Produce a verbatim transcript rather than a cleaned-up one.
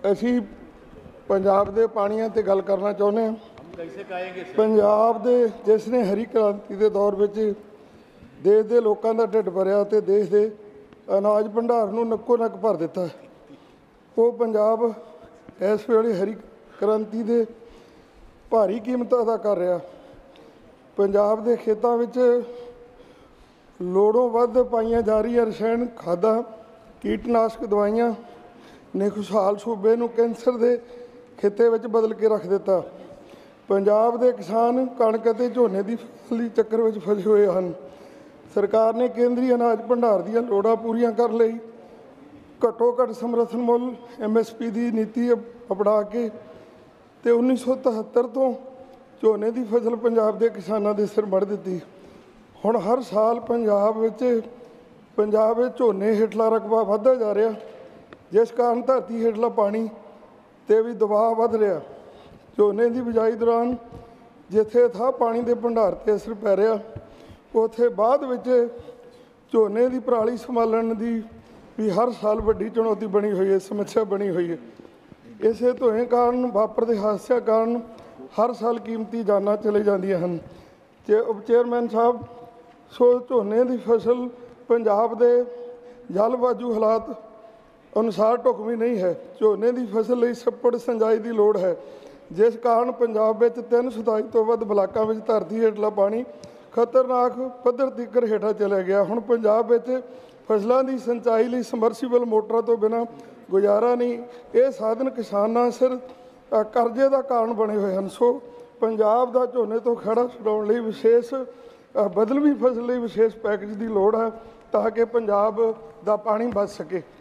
ਅਸੀਂ पंजाब के पानियों ते गल करना चाहुंदे हां। पंजाब दे जिसने हरी क्रांति के दौर में देश के लोगों का ढिड भरिया ते देश के अनाज भंडार नूं नक्को नक भर दिता। वो पंजाब इस वेले हरी क्रांति के भारी कीमत अदा कर रहा। पंजाब के खेतों में लोड़ों वध पाइया जा रही रसायन खादा कीटनाशक दवाइयां ने खुशहाल सूबे नूं कैंसर के खिते में बदल के रख दिता। पंजाब के किसान कणक ते झोने की फसली चक्कर में फसे हुए हैं। सरकार ने केंद्रीय अनाज भंडार दी लोड़ां पूरीआं कर लई घट्टो घट्ट समर्थन मुल एम एस पी की नीति अपना के ते उन्नीस सौ तिहत्तर तो झोने की फसल पंजाब के किसानों के सिर मढ़ दी। हुण हर साल पंजाब विच पंजाब विच झोने हेठला रकबा वधदा जा रहा, जिस कारण धरती हेठला पानी ते भी दबाव वध रहा। झोने की बिजाई दौरान जिथे था पानी के भंडार ते असर पै रहा, उत्थे बाद विच झोने की पराली संभालण की भी हर साल वड्डी चुनौती बनी हुई है, समस्या बनी हुई है। इसे धोए कारण वापरदे हादसिਆਂ कारण हर साल कीमती जानां चले जांदियां हन। चे उप चेयरमैन साहब, सो झोने की फसल पंजाब के जलवायु हालात अनुसार ढुकवीं नहीं है। झोने की फसल लई छप्पड़ सिंचाई की लोड़ है, जिस कारण पंजाब में तीन सताई तो वध ब्लाकों में धरती हेठला पानी खतरनाक पद्धर तिकर हेठा चला गया। हुण पंजाब में फसलों की सिंचाई लई सबमर्सीबल मोटरां तो बिना गुजारा नहीं। ये साधन किसानां सिर करजे का कारण बने हुए हैं। सो पंजाब का झोने तो खड़ा छुड़ाउण लई विशेष बदलवी फसल लई विशेष पैकेज की लोड़ है, ताकि पंजाब का पानी बच सके।